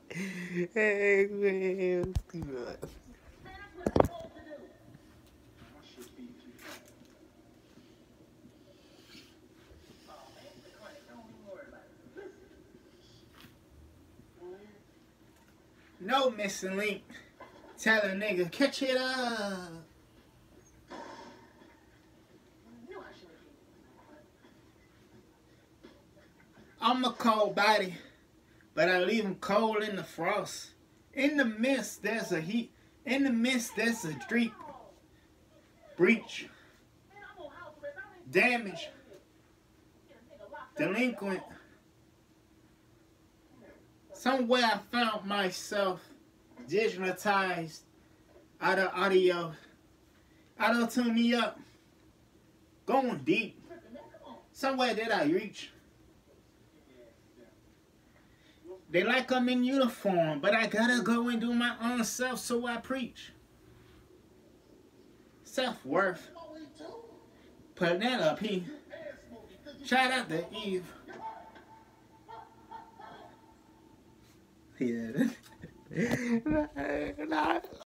Hey, man. No missing link. Tell a nigga, catch it up. I'm a cold body, but I leave him cold in the frost. In the mist, there's a heat. In the mist, there's a streak. Breach. Damage. Delinquent. Somewhere I found myself digitalized out of audio. Auto-tune me up. Going deep. Somewhere that I reach. They like I'm in uniform, but I gotta go and do my own self, so I preach. Self-worth. Penelope. Shout out to Eve. Yeah.